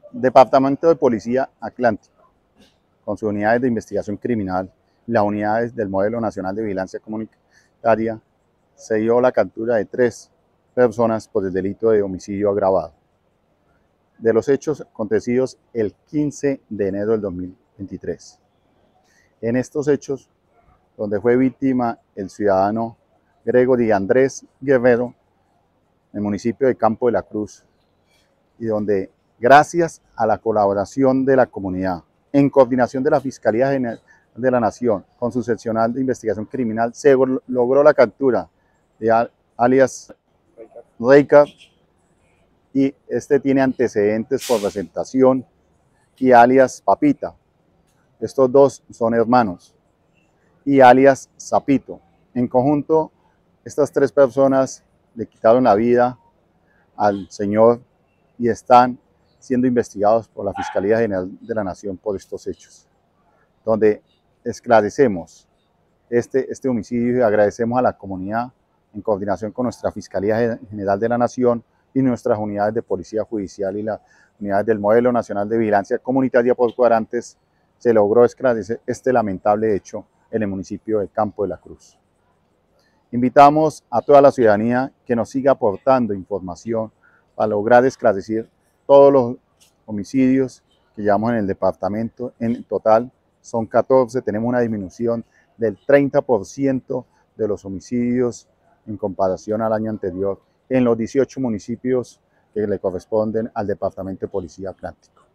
Departamento de Policía Atlántico, con sus unidades de investigación criminal y las unidades del Modelo Nacional de Vigilancia Comunitaria, se dio la captura de 3 personas por el delito de homicidio agravado. De los hechos acontecidos el 15 de enero del 2023. En estos hechos, donde fue víctima el ciudadano Gregory Andrés Guerrero, en el municipio de Campo de la Cruz, y donde, gracias a la colaboración de la comunidad, en coordinación de la Fiscalía General de la Nación, con su seccional de investigación criminal, se logró la captura de alias Reykar, y este tiene antecedentes por presentación, y alias Papita. Estos dos son hermanos, y alias Zapito. En conjunto, estas 3 personas le quitaron la vida al señor y están siendo investigados por la Fiscalía General de la Nación por estos hechos, donde esclarecemos este homicidio y agradecemos a la comunidad en coordinación con nuestra Fiscalía General de la Nación y nuestras unidades de Policía Judicial y las unidades del Modelo Nacional de Vigilancia Comunitaria por cuadrantes. Se logró esclarecer este lamentable hecho en el municipio de Campo de la Cruz. Invitamos a toda la ciudadanía que nos siga aportando información para lograr esclarecer todos los homicidios que llevamos en el departamento. En total son 14, tenemos una disminución del 30% de los homicidios en comparación al año anterior en los 18 municipios que le corresponden al Departamento de Policía Atlántico.